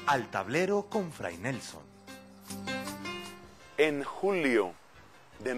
Al tablero con Fray Nelson. En julio de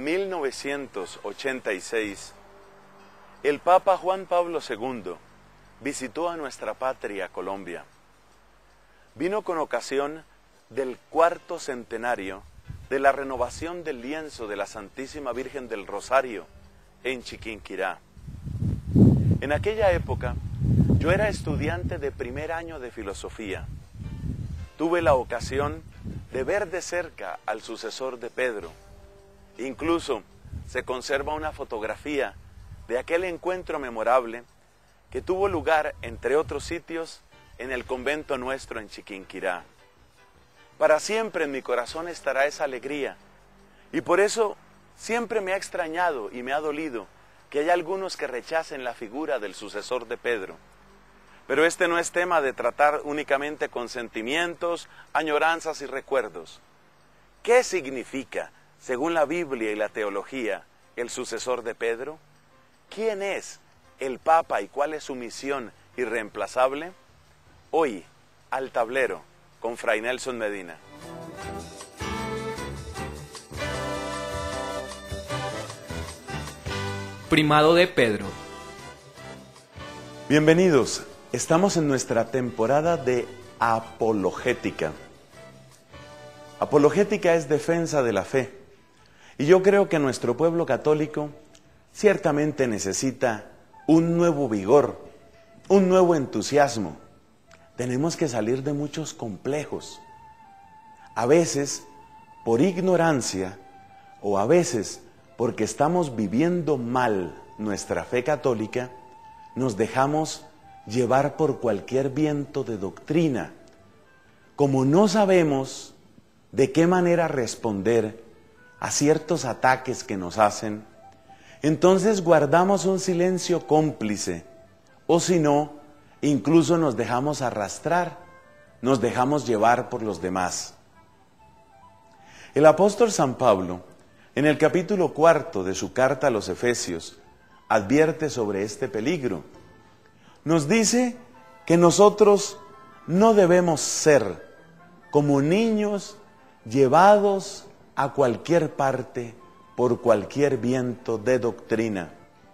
1986, el Papa Juan Pablo II visitó a nuestra patria, Colombia. Vino con ocasión del 4º centenario de la renovación del lienzo de la Santísima Virgen del Rosario en Chiquinquirá. En aquella época, yo era estudiante de primer año de filosofía. Tuve la ocasión de ver de cerca al sucesor de Pedro. Incluso se conserva una fotografía de aquel encuentro memorable que tuvo lugar, entre otros sitios, en el convento nuestro en Chiquinquirá. Para siempre en mi corazón estará esa alegría, y por eso siempre me ha extrañado y me ha dolido que haya algunos que rechacen la figura del sucesor de Pedro. Pero este no es tema de tratar únicamente con sentimientos, añoranzas y recuerdos. ¿Qué significa, según la Biblia y la teología, el sucesor de Pedro? ¿Quién es el Papa y cuál es su misión irreemplazable? Hoy, al tablero, con Fray Nelson Medina. Primado de Pedro. Bienvenidos. Estamos en nuestra temporada de apologética. Apologética es defensa de la fe. Y yo creo que nuestro pueblo católico ciertamente necesita un nuevo vigor, un nuevo entusiasmo. Tenemos que salir de muchos complejos. A veces por ignorancia o a veces porque estamos viviendo mal nuestra fe católica, nos dejamos llevar por cualquier viento de doctrina. Como no sabemos de qué manera responder a ciertos ataques que nos hacen, entonces guardamos un silencio cómplice, o si no, incluso nos dejamos arrastrar, nos dejamos llevar por los demás. El apóstol San Pablo, en el capítulo 4 de su carta a los Efesios, advierte sobre este peligro. Nos dice que nosotros no debemos ser como niños llevados a cualquier parte por cualquier viento de doctrina.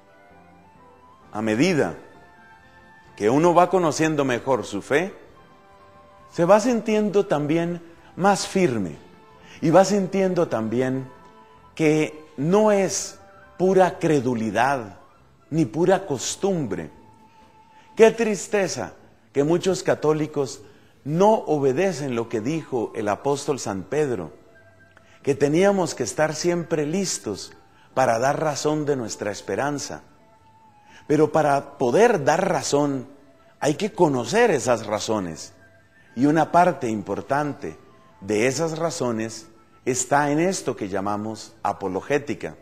A medida que uno va conociendo mejor su fe, se va sintiendo también más firme y va sintiendo también que no es pura credulidad ni pura costumbre. Qué tristeza que muchos católicos no obedecen lo que dijo el apóstol San Pedro, que teníamos que estar siempre listos para dar razón de nuestra esperanza. Pero para poder dar razón hay que conocer esas razones. Y una parte importante de esas razones está en esto que llamamos apologética.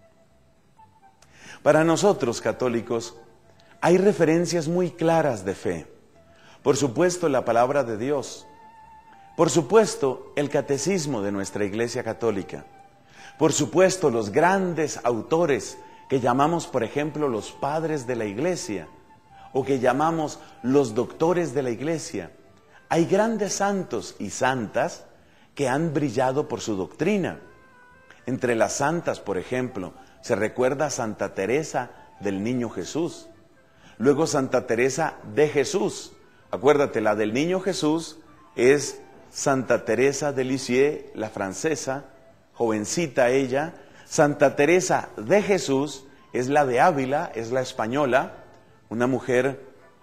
Para nosotros católicos hay referencias muy claras de fe. Por supuesto, la palabra de Dios. Por supuesto, el catecismo de nuestra Iglesia Católica. Por supuesto, los grandes autores que llamamos, por ejemplo, los padres de la Iglesia, o que llamamos los doctores de la Iglesia. Hay grandes santos y santas que han brillado por su doctrina. Entre las santas, por ejemplo, se recuerda a Santa Teresa del Niño Jesús. Luego Santa Teresa de Jesús. Acuérdate, la del Niño Jesús es Santa Teresa de Lisieux, la francesa, jovencita ella. Santa Teresa de Jesús es la de Ávila, es la española, una mujer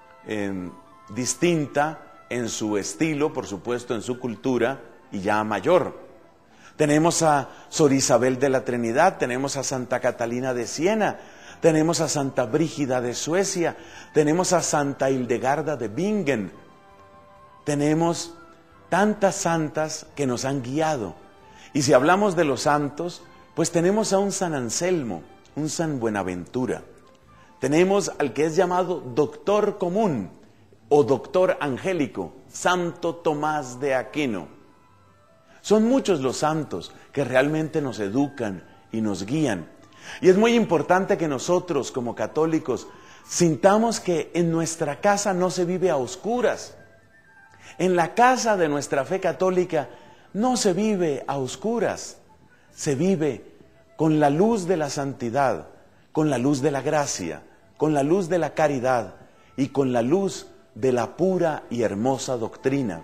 distinta en su estilo, por supuesto, en su cultura, y ya mayor. Tenemos a Sor Isabel de la Trinidad, tenemos a Santa Catalina de Siena, tenemos a Santa Brígida de Suecia, tenemos a Santa Hildegarda de Bingen. Tenemos tantas santas que nos han guiado. Y si hablamos de los santos, pues tenemos a un San Anselmo, un San Buenaventura. Tenemos al que es llamado doctor común o doctor angélico, Santo Tomás de Aquino. Son muchos los santos que realmente nos educan y nos guían. Y es muy importante que nosotros como católicos sintamos que en nuestra casa no se vive a oscuras. En la casa de nuestra fe católica no se vive a oscuras, se vive con la luz de la santidad, con la luz de la gracia, con la luz de la caridad y con la luz de la pura y hermosa doctrina.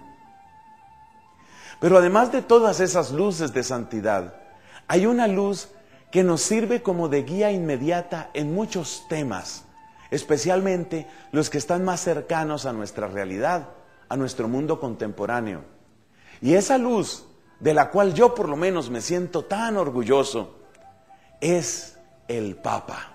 Pero además de todas esas luces de santidad, hay una luz que nos sirve como de guía inmediata en muchos temas, especialmente los que están más cercanos a nuestra realidad, a nuestro mundo contemporáneo. Y esa luz, de la cual yo por lo menos me siento tan orgulloso, es el Papa.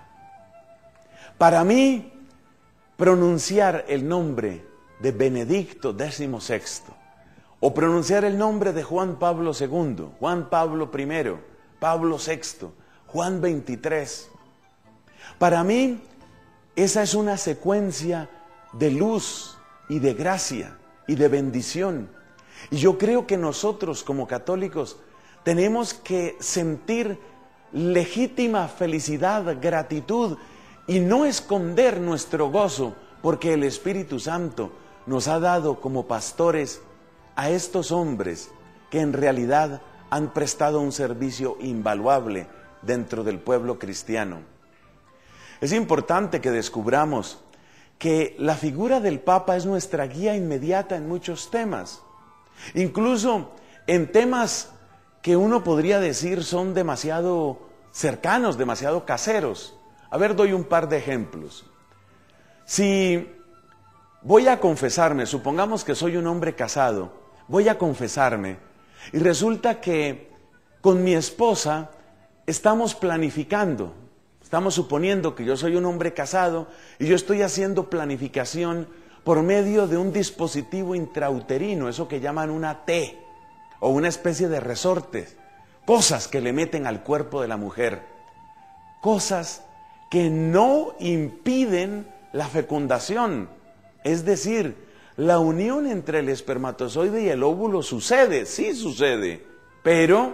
Para mí, pronunciar el nombre de Benedicto XVI, o pronunciar el nombre de Juan Pablo II, Juan Pablo I, Pablo VI, Juan XXIII, para mí esa es una secuencia de luz y de gracia y de bendición. Y yo creo que nosotros como católicos tenemos que sentir legítima felicidad, gratitud y no esconder nuestro gozo, porque el Espíritu Santo nos ha dado como pastores a estos hombres que en realidad han prestado un servicio invaluable dentro del pueblo cristiano. Es importante que descubramos que la figura del Papa es nuestra guía inmediata en muchos temas, incluso en temas que uno podría decir son demasiado cercanos, demasiado caseros. A ver, doy un par de ejemplos. Si voy a confesarme, supongamos que soy un hombre casado, voy a confesarme y resulta que con mi esposa estamos planificando, estamos suponiendo que yo soy un hombre casado y yo estoy haciendo planificación por medio de un dispositivo intrauterino, eso que llaman una T o una especie de resortes, cosas que le meten al cuerpo de la mujer, cosas que no impiden la fecundación, es decir, la unión entre el espermatozoide y el óvulo sucede, sí sucede, pero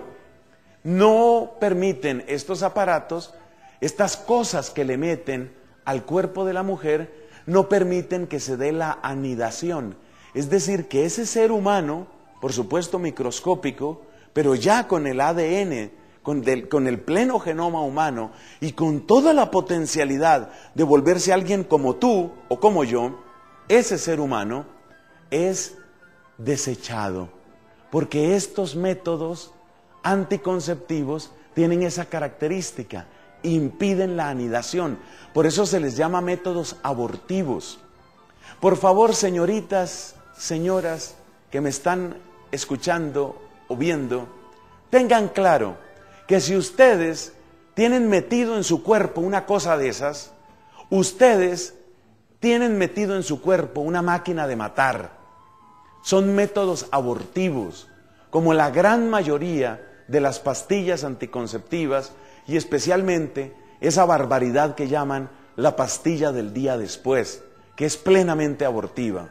no permiten estos aparatos, estas cosas que le meten al cuerpo de la mujer, no permiten que se dé la anidación. Es decir, que ese ser humano, por supuesto microscópico, pero ya con el ADN, con el pleno genoma humano y con toda la potencialidad de volverse alguien como tú o como yo, ese ser humano es desechado, porque estos métodos anticonceptivos tienen esa característica, impiden la anidación, por eso se les llama métodos abortivos. Por favor, señoritas, señoras que me están escuchando o viendo, tengan claro que si ustedes tienen metido en su cuerpo una cosa de esas, ustedes tienen metido en su cuerpo una máquina de matar. Son métodos abortivos, como la gran mayoría de las pastillas anticonceptivas y especialmente esa barbaridad que llaman la pastilla del día después, que es plenamente abortiva.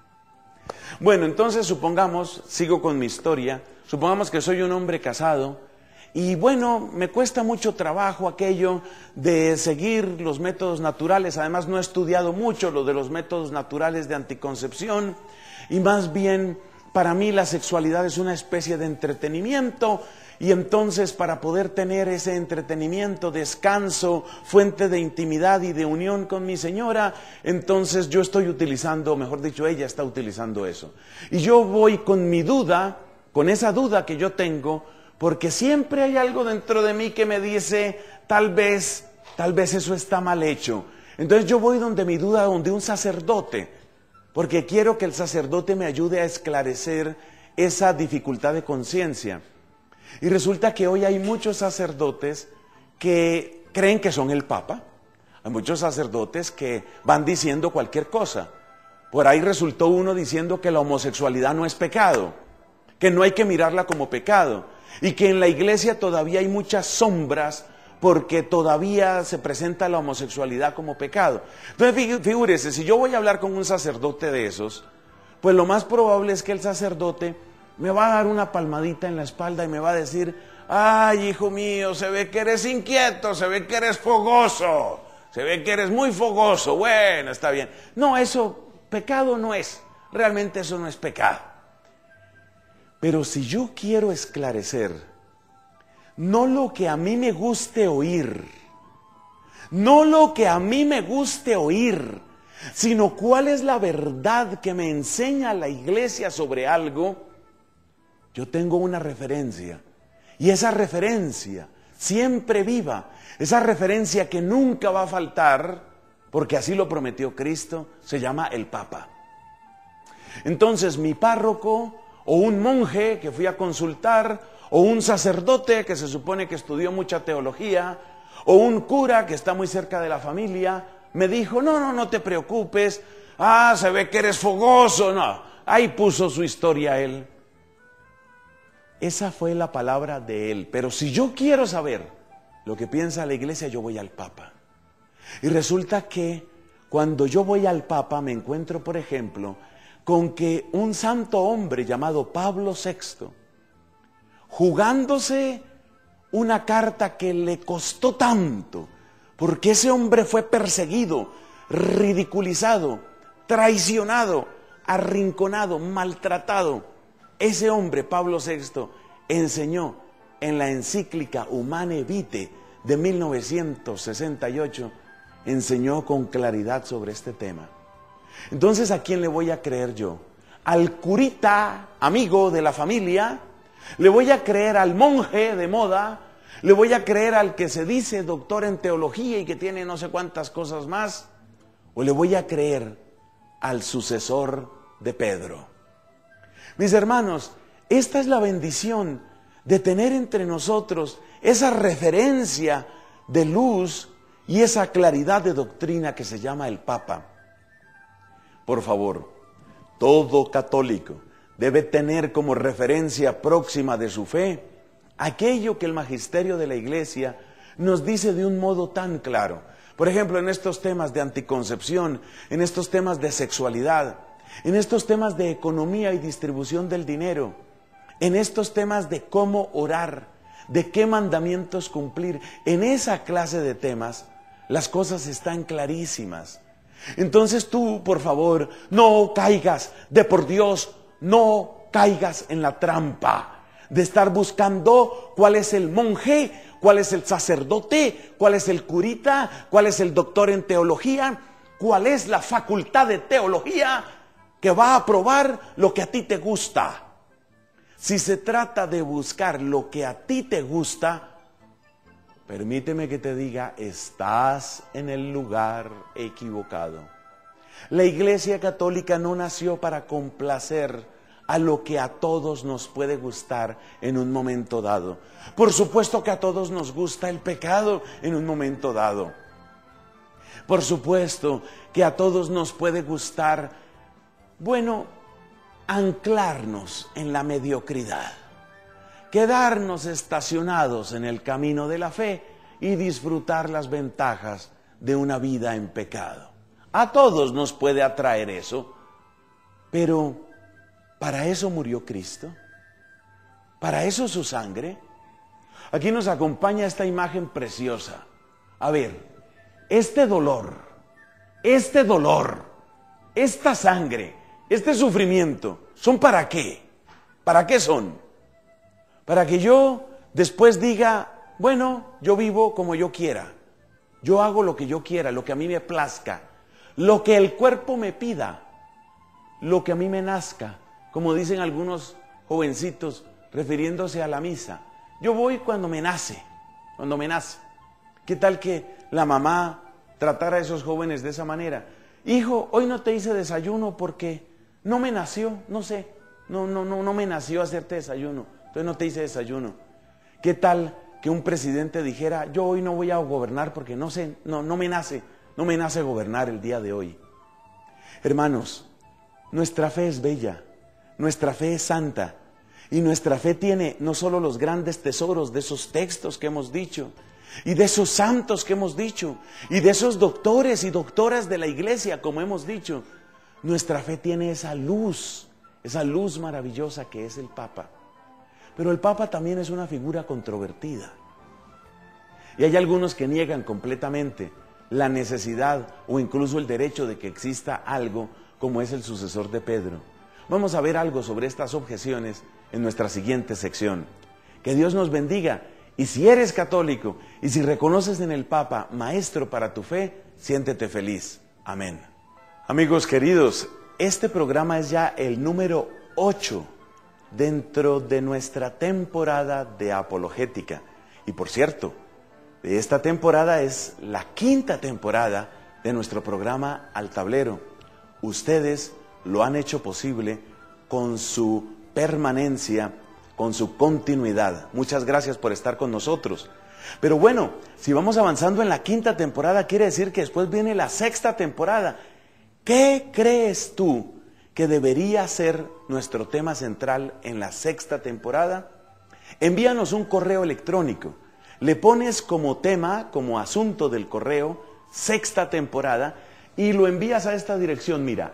Bueno, entonces supongamos, sigo con mi historia, supongamos que soy un hombre casado y bueno, me cuesta mucho trabajo aquello de seguir los métodos naturales, además no he estudiado mucho lo de los métodos naturales de anticoncepción y más bien para mí la sexualidad es una especie de entretenimiento y entonces para poder tener ese entretenimiento, descanso, fuente de intimidad y de unión con mi señora, entonces yo estoy utilizando, mejor dicho, ella está utilizando eso. Y yo voy con mi duda, con esa duda que yo tengo, porque siempre hay algo dentro de mí que me dice, tal vez eso está mal hecho. Entonces yo voy donde mi duda, donde un sacerdote, porque quiero que el sacerdote me ayude a esclarecer esa dificultad de conciencia. Y resulta que hoy hay muchos sacerdotes que creen que son el Papa. Hay muchos sacerdotes que van diciendo cualquier cosa. Por ahí resultó uno diciendo que la homosexualidad no es pecado, que no hay que mirarla como pecado, y que en la iglesia todavía hay muchas sombras porque todavía se presenta la homosexualidad como pecado. Entonces figúrese, si yo voy a hablar con un sacerdote de esos, pues lo más probable es que el sacerdote me va a dar una palmadita en la espalda y me va a decir, ay, hijo mío, se ve que eres inquieto, se ve que eres fogoso, se ve que eres muy fogoso, bueno, está bien. No, eso pecado no es. realmente eso no es pecado. Pero si yo quiero esclarecer, no lo que a mí me guste oír, no lo que a mí me guste oír, sino cuál es la verdad que me enseña la iglesia sobre algo, yo tengo una referencia. Y esa referencia siempre viva, esa referencia que nunca va a faltar, porque así lo prometió Cristo, se llama el Papa. Entonces mi párroco, o un monje que fui a consultar, o un sacerdote que se supone que estudió mucha teología, o un cura que está muy cerca de la familia, me dijo, no te preocupes, se ve que eres fogoso, no, ahí puso su historia él. Esa fue la palabra de él, pero si yo quiero saber lo que piensa la iglesia, yo voy al Papa. Y resulta que cuando yo voy al Papa me encuentro, por ejemplo, con que un santo hombre llamado Pablo VI, jugándose una carta que le costó tanto, porque ese hombre fue perseguido, ridiculizado, traicionado, arrinconado, maltratado. Ese hombre, Pablo VI, enseñó en la encíclica Humane Vitae de 1968, enseñó con claridad sobre este tema. Entonces, ¿a quién le voy a creer yo? ¿Al curita, amigo de la familia? ¿Le voy a creer al monje de moda? ¿Le voy a creer al que se dice doctor en teología y que tiene no sé cuántas cosas más? ¿O le voy a creer al sucesor de Pedro? Mis hermanos, esta es la bendición de tener entre nosotros esa referencia de luz y esa claridad de doctrina que se llama el Papa. Por favor, todo católico debe tener como referencia próxima de su fe aquello que el magisterio de la Iglesia nos dice de un modo tan claro. Por ejemplo, en estos temas de anticoncepción, en estos temas de sexualidad, en estos temas de economía y distribución del dinero, en estos temas de cómo orar, de qué mandamientos cumplir, en esa clase de temas, las cosas están clarísimas. Entonces tú, por favor, no caigas, de por Dios, no caigas en la trampa de estar buscando cuál es el monje, cuál es el sacerdote, cuál es el curita, cuál es el doctor en teología, cuál es la facultad de teología que va a aprobar lo que a ti te gusta. Si se trata de buscar lo que a ti te gusta, permíteme que te diga, estás en el lugar equivocado. La Iglesia Católica no nació para complacer a lo que a todos nos puede gustar en un momento dado. Por supuesto que a todos nos gusta el pecado en un momento dado. Por supuesto que a todos nos puede gustar, anclarnos en la mediocridad, quedarnos estacionados en el camino de la fe y disfrutar las ventajas de una vida en pecado. A todos nos puede atraer eso, pero ¿para eso murió Cristo? ¿Para eso su sangre? Aquí nos acompaña esta imagen preciosa. A ver, este dolor, esta sangre, este sufrimiento, ¿son para qué? ¿Para qué son? Para que yo después diga, yo vivo como yo quiera, yo hago lo que yo quiera, lo que a mí me plazca, lo que el cuerpo me pida, lo que a mí me nazca, como dicen algunos jovencitos refiriéndose a la misa. Yo voy cuando me nace. ¿Qué tal que la mamá tratara a esos jóvenes de esa manera? Hijo, hoy no te hice desayuno porque no me nació, no me nació hacerte desayuno, entonces no te hice desayuno. ¿Qué tal que un presidente dijera, yo hoy no voy a gobernar porque no me nace gobernar el día de hoy? Hermanos, nuestra fe es bella, nuestra fe es santa, y nuestra fe tiene no solo los grandes tesoros de esos textos que hemos dicho, y de esos santos que hemos dicho, y de esos doctores y doctoras de la iglesia, como hemos dicho. Nuestra fe tiene esa luz maravillosa que es el Papa. Pero el Papa también es una figura controvertida. Y hay algunos que niegan completamente la necesidad o incluso el derecho de que exista algo como es el sucesor de Pedro. Vamos a ver algo sobre estas objeciones en nuestra siguiente sección. Que Dios nos bendiga, y si eres católico y si reconoces en el Papa maestro para tu fe, siéntete feliz. Amén. Amigos queridos, este programa es ya el número 8 dentro de nuestra temporada de apologética. Y por cierto, esta temporada es la 5ª temporada de nuestro programa Al Tablero. Ustedes lo han hecho posible con su permanencia, con su continuidad. Muchas gracias por estar con nosotros. Pero bueno, si vamos avanzando en la 5ª temporada, quiere decir que después viene la 6ª temporada. ¿Qué crees tú que debería ser nuestro tema central en la 6ª temporada? Envíanos un correo electrónico. Le pones como tema, como asunto del correo, 6ª temporada, y lo envías a esta dirección, mira,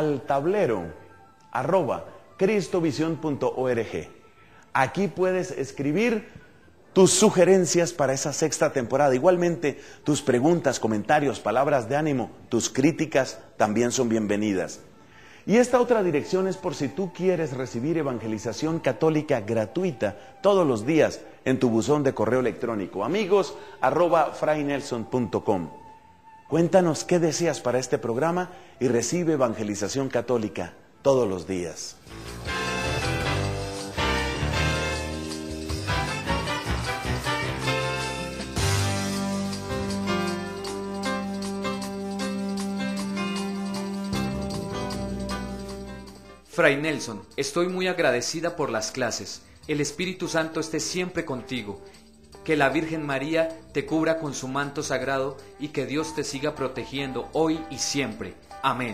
altablero@cristovision.org. Aquí puedes escribir tus sugerencias para esa 6ª temporada. Igualmente, tus preguntas, comentarios, palabras de ánimo, tus críticas también son bienvenidas. Y esta otra dirección es por si tú quieres recibir evangelización católica gratuita todos los días en tu buzón de correo electrónico, amigos@fraynelson.com. Cuéntanos qué deseas para este programa y recibe evangelización católica todos los días. Fray Nelson, estoy muy agradecida por las clases. El Espíritu Santo esté siempre contigo. Que la Virgen María te cubra con su manto sagrado y que Dios te siga protegiendo hoy y siempre. Amén.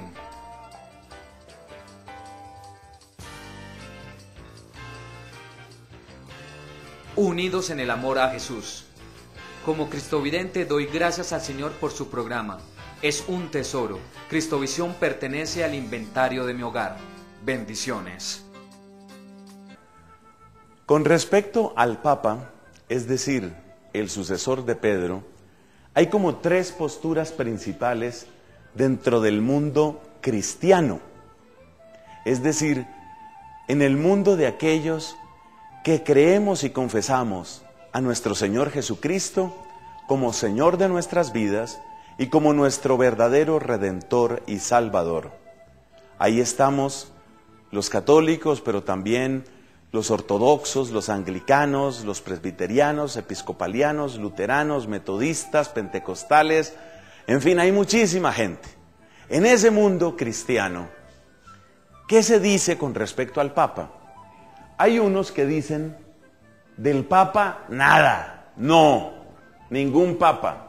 Unidos en el amor a Jesús. Como cristovidente doy gracias al Señor por su programa. Es un tesoro. Cristovisión pertenece al inventario de mi hogar. Bendiciones. Con respecto al Papa, es decir, el sucesor de Pedro, hay como 3 posturas principales dentro del mundo cristiano. Es decir, en el mundo de aquellos que creemos y confesamos a nuestro Señor Jesucristo como Señor de nuestras vidas y como nuestro verdadero Redentor y Salvador. Ahí estamos los católicos, pero también los ortodoxos, los anglicanos, los presbiterianos, episcopalianos, luteranos, metodistas, pentecostales, en fin, hay muchísima gente. En ese mundo cristiano, ¿qué se dice con respecto al Papa? Hay unos que dicen, del Papa nada, no, ningún Papa.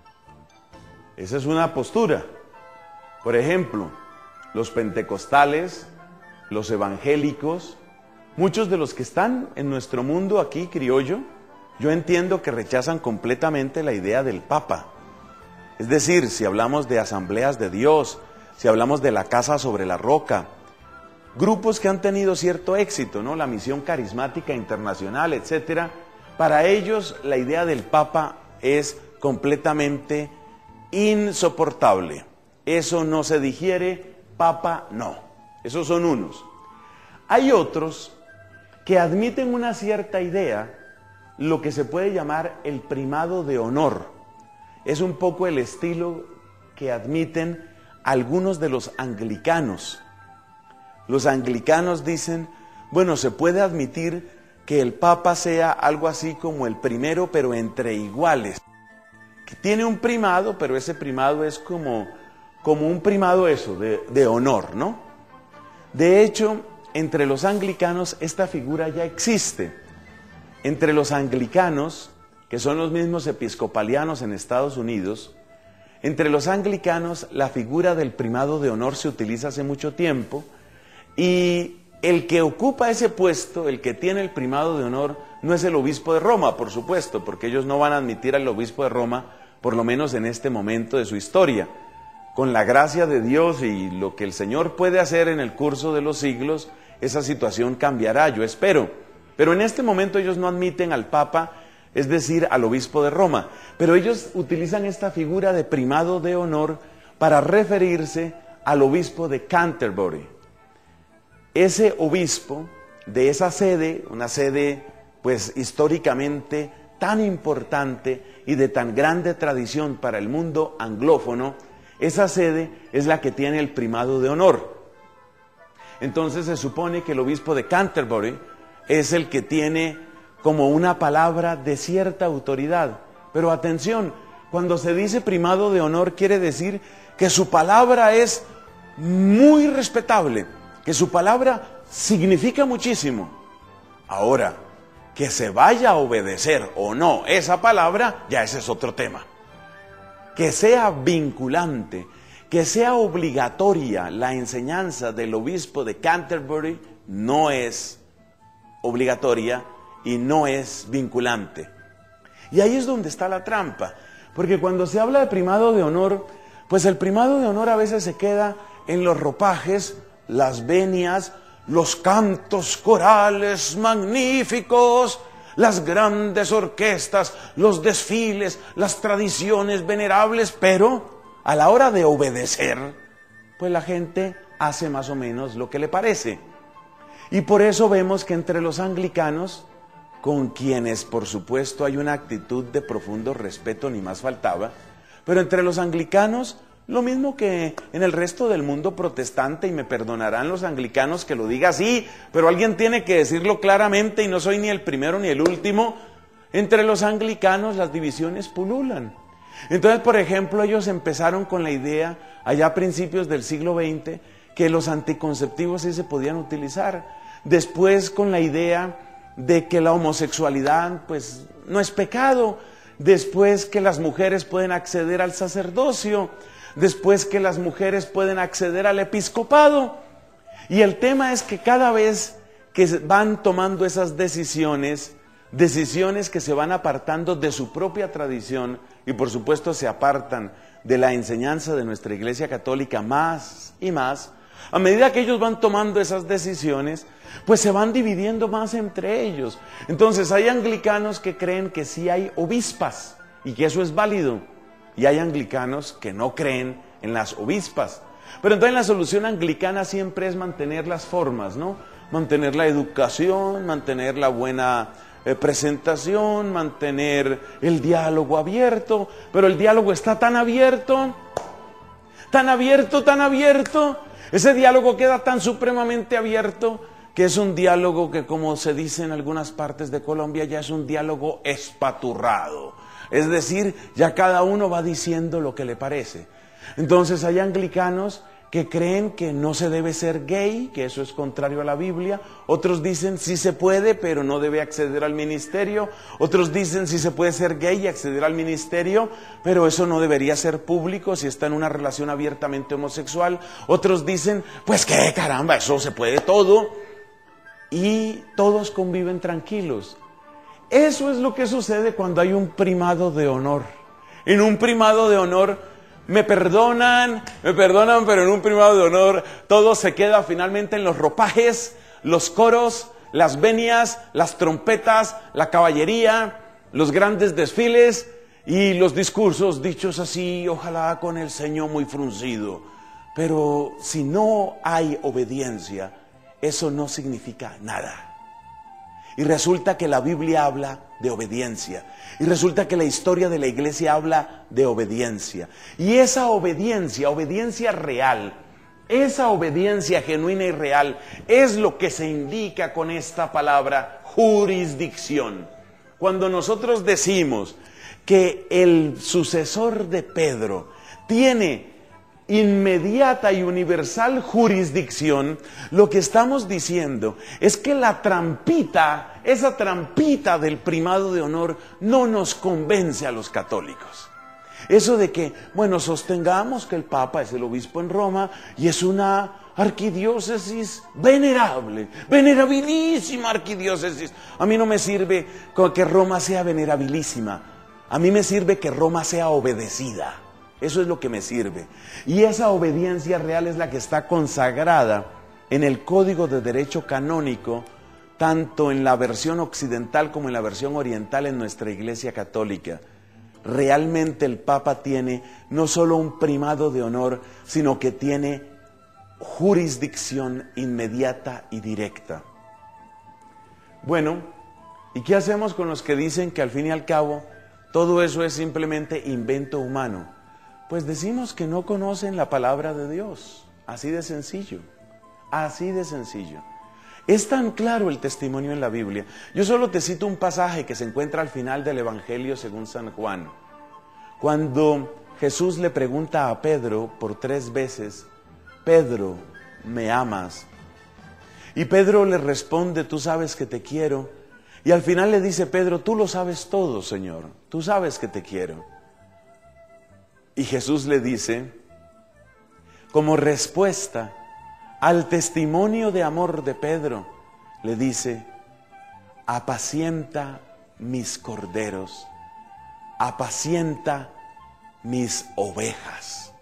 Esa es una postura. Por ejemplo, los pentecostales, los evangélicos, muchos de los que están en nuestro mundo aquí criollo, yo entiendo que rechazan completamente la idea del Papa. Es decir, si hablamos de asambleas de Dios, si hablamos de la casa sobre la roca, grupos que han tenido cierto éxito, ¿no? La misión carismática internacional, etcétera. Para ellos la idea del Papa es completamente insoportable. Eso no se digiere, Papa no. Esos son unos. Hay otros que admiten una cierta idea, lo que se puede llamar el primado de honor. Es un poco el estilo que admiten algunos de los anglicanos. Los anglicanos dicen, bueno, se puede admitir que el Papa sea algo así como el primero, pero entre iguales. Que tiene un primado, pero ese primado es como un primado eso, de honor, ¿no? De hecho, entre los anglicanos esta figura ya existe. Entre los anglicanos, que son los mismos episcopalianos en Estados Unidos, entre los anglicanos la figura del primado de honor se utiliza hace mucho tiempo, y el que ocupa ese puesto, el que tiene el primado de honor, no es el obispo de Roma, por supuesto, porque ellos no van a admitir al obispo de Roma, por lo menos en este momento de su historia. Con la gracia de Dios y lo que el Señor puede hacer en el curso de los siglos, esa situación cambiará, yo espero. Pero en este momento ellos no admiten al Papa, es decir, al obispo de Roma. Pero ellos utilizan esta figura de primado de honor para referirse al obispo de Canterbury. Ese obispo de esa sede, una sede pues históricamente tan importante y de tan grande tradición para el mundo anglófono, esa sede es la que tiene el primado de honor. Entonces se supone que el obispo de Canterbury es el que tiene como una palabra de cierta autoridad. Pero atención, cuando se dice primado de honor quiere decir que su palabra es muy respetable, que su palabra significa muchísimo. Ahora, que se vaya a obedecer o no esa palabra, ya ese es otro tema. Que sea vinculante, que sea obligatoria la enseñanza del obispo de Canterbury, no es obligatoria y no es vinculante. Y ahí es donde está la trampa, porque cuando se habla de primado de honor, pues el primado de honor a veces se queda en los ropajes, las venias, los cantos corales magníficos, las grandes orquestas, los desfiles, las tradiciones venerables, pero a la hora de obedecer, pues la gente hace más o menos lo que le parece. Y por eso vemos que entre los anglicanos, con quienes por supuesto hay una actitud de profundo respeto, ni más faltaba, pero entre los anglicanos, lo mismo que en el resto del mundo protestante, y me perdonarán los anglicanos que lo diga así, pero alguien tiene que decirlo claramente y no soy ni el primero ni el último, entre los anglicanos las divisiones pululan. Entonces, por ejemplo, ellos empezaron con la idea, allá a principios del siglo XX, que los anticonceptivos sí se podían utilizar. Después con la idea de que la homosexualidad pues no es pecado. Después que las mujeres pueden acceder al sacerdocio. Después que las mujeres pueden acceder al episcopado. Y el tema es que cada vez que van tomando esas decisiones que se van apartando de su propia tradición y por supuesto se apartan de la enseñanza de nuestra Iglesia Católica más y más, a medida que ellos van tomando esas decisiones, pues se van dividiendo más entre ellos. Entonces hay anglicanos que creen que sí hay obispas y que eso es válido, y hay anglicanos que no creen en las obispas. Pero entonces la solución anglicana siempre es mantener las formas, ¿no? Mantener la educación, mantener la buena presentación, mantener el diálogo abierto, pero el diálogo está tan abierto, ese diálogo queda tan supremamente abierto que es un diálogo que, como se dice en algunas partes de Colombia, ya es un diálogo espaturrado, es decir, ya cada uno va diciendo lo que le parece. Entonces hay anglicanos que creen que no se debe ser gay, que eso es contrario a la Biblia. Otros dicen sí se puede, pero no debe acceder al ministerio. Otros dicen sí se puede ser gay y acceder al ministerio, pero eso no debería ser público si está en una relación abiertamente homosexual. Otros dicen, pues qué caramba, eso se puede todo. Y todos conviven tranquilos. Eso es lo que sucede cuando hay un primado de honor. En un primado de honor, me perdonan, pero en un primado de honor todo se queda finalmente en los ropajes, los coros, las venias, las trompetas, la caballería, los grandes desfiles y los discursos dichos así, ojalá con el ceño muy fruncido. Pero si no hay obediencia, eso no significa nada. Y resulta que la Biblia habla de obediencia. Y resulta que la historia de la iglesia habla de obediencia. Y esa obediencia, obediencia real, esa obediencia genuina y real, es lo que se indica con esta palabra jurisdicción. Cuando nosotros decimos que el sucesor de Pedro tiene inmediata y universal jurisdicción, lo que estamos diciendo es que la trampita, esa trampita del primado de honor no nos convence a los católicos. Eso de que, bueno, sostengamos que el Papa es el obispo en Roma y es una arquidiócesis venerable, venerabilísima arquidiócesis. A mí no me sirve que Roma sea venerabilísima, a mí me sirve que Roma sea obedecida. Eso es lo que me sirve. Y esa obediencia real es la que está consagrada en el Código de Derecho Canónico, tanto en la versión occidental como en la versión oriental en nuestra Iglesia Católica. Realmente el Papa tiene no solo un primado de honor, sino que tiene jurisdicción inmediata y directa. Bueno, ¿y qué hacemos con los que dicen que al fin y al cabo todo eso es simplemente invento humano? Pues decimos que no conocen la palabra de Dios, así de sencillo, así de sencillo. Es tan claro el testimonio en la Biblia. Yo solo te cito un pasaje que se encuentra al final del Evangelio según San Juan. Cuando Jesús le pregunta a Pedro por 3 veces, Pedro, ¿me amas? Y Pedro le responde, tú sabes que te quiero. Y al final le dice Pedro, tú lo sabes todo, Señor, tú sabes que te quiero. Y Jesús le dice, como respuesta al testimonio de amor de Pedro, le dice, apacienta mis corderos, apacienta mis ovejas.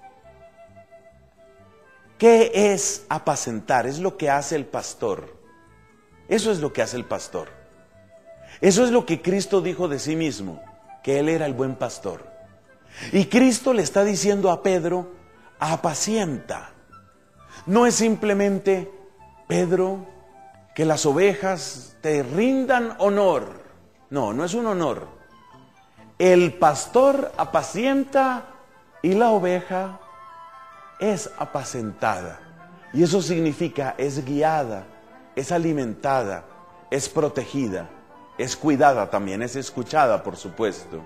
¿Qué es apacentar? Es lo que hace el pastor. Eso es lo que hace el pastor. Eso es lo que Cristo dijo de sí mismo, que Él era el buen pastor. Y Cristo le está diciendo a Pedro, apacienta. No es simplemente, Pedro, que las ovejas te rindan honor. No, no es un honor. El pastor apacienta y la oveja es apacentada. Y eso significa, es guiada, es alimentada, es protegida, es cuidada también, es escuchada, por supuesto.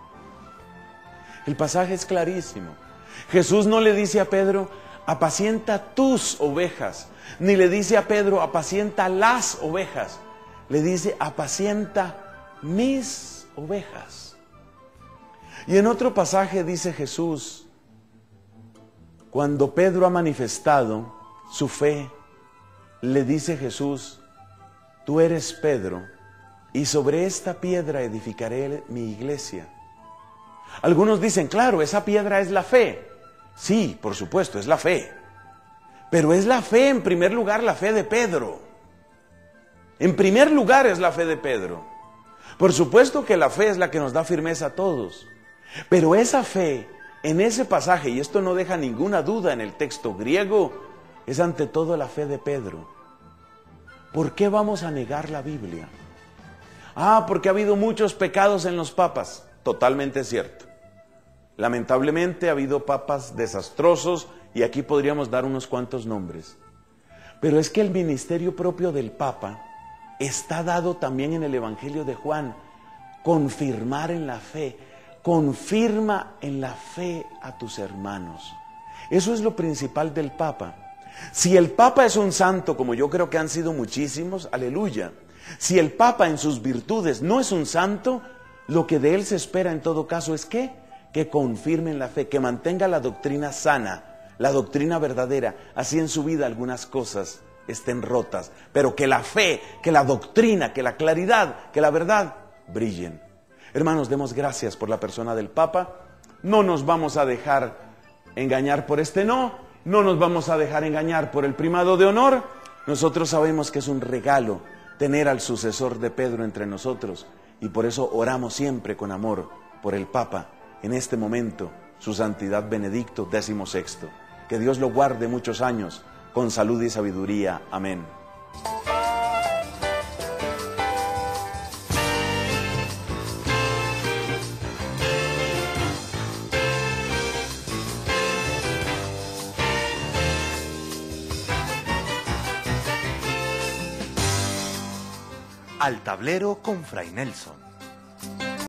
El pasaje es clarísimo. Jesús no le dice a Pedro, apacienta tus ovejas, ni le dice a Pedro, apacienta las ovejas. Le dice, apacienta mis ovejas. Y en otro pasaje dice Jesús, cuando Pedro ha manifestado su fe, le dice Jesús, tú eres Pedro, y sobre esta piedra edificaré mi iglesia. Algunos dicen, claro, esa piedra es la fe. Sí, por supuesto, es la fe. Pero es la fe, en primer lugar, la fe de Pedro. En primer lugar es la fe de Pedro. Por supuesto que la fe es la que nos da firmeza a todos. Pero esa fe, en ese pasaje, y esto no deja ninguna duda en el texto griego, es ante todo la fe de Pedro. ¿Por qué vamos a negar la Biblia? Porque ha habido muchos pecados en los papas. Totalmente cierto. Lamentablemente ha habido papas desastrosos y aquí podríamos dar unos cuantos nombres. Pero es que el ministerio propio del Papa está dado también en el Evangelio de Juan. Confirmar en la fe. Confirma en la fe a tus hermanos. Eso es lo principal del Papa. Si el Papa es un santo, como yo creo que han sido muchísimos, aleluya. Si el Papa en sus virtudes no es un santo, lo que de él se espera en todo caso es que confirme en la fe, que mantenga la doctrina sana, la doctrina verdadera, así en su vida algunas cosas estén rotas, pero que la fe, que la doctrina, que la claridad, que la verdad brillen. Hermanos, demos gracias por la persona del Papa. No nos vamos a dejar engañar por no nos vamos a dejar engañar por el primado de honor. Nosotros sabemos que es un regalo tener al sucesor de Pedro entre nosotros y por eso oramos siempre con amor por el Papa, en este momento, su santidad Benedicto XVI. Que Dios lo guarde muchos años con salud y sabiduría. Amén. Al tablero con Fray Nelson.